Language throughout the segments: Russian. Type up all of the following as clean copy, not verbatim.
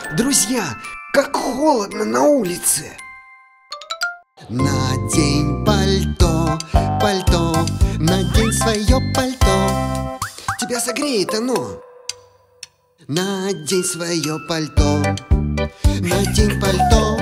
Друзья, как холодно на улице! Надень пальто, пальто, надень свое пальто. Тебя согреет оно. Надень свое пальто, надень пальто.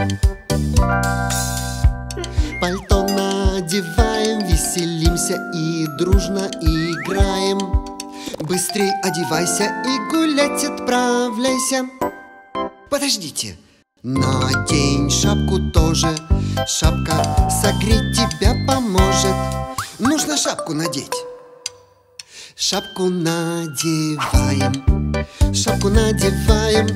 Пальто надеваем, веселимся и дружно играем. Быстрей одевайся и гулять отправляйся. Подождите. Надень шапку тоже, шапка согреть тебя поможет. Нужно шапку надеть. Шапку надеваем, шапку надеваем.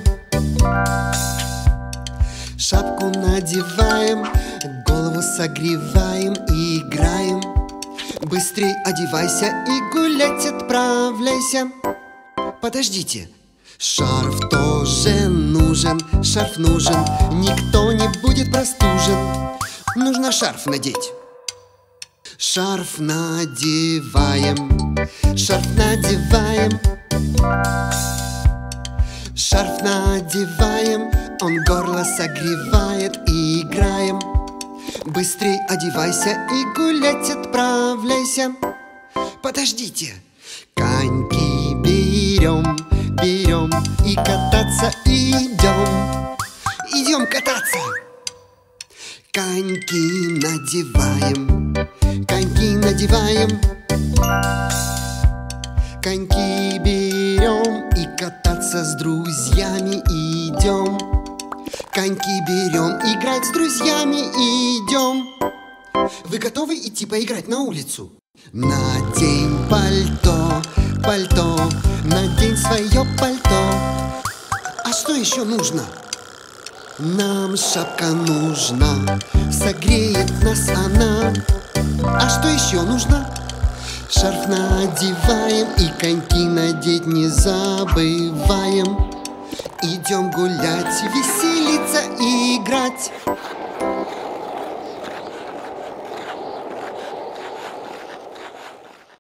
Шапку надеваем, голову согреваем и играем. Быстрей одевайся и гулять отправляйся. Подождите. Шарф тоже нужен, шарф нужен, никто не будет простужен. Нужно шарф надеть. Шарф надеваем, шарф надеваем. Шарф надеваем, он горло согревает и играем. Быстрей одевайся и гулять отправляйся. Подождите. Коньки берем, берем и кататься идем. Идем кататься. Коньки надеваем, коньки надеваем. Коньки берем и кататься с друзьями идем. Коньки берем, играть с друзьями идем. Вы готовы идти поиграть на улицу? Надень пальто, пальто, надень свое пальто. А что еще нужно? Нам шапка нужна, согреет нас она. А что еще нужно? Шарф надеваем и коньки надеть не забываем. Идем гулять, веселиться и играть.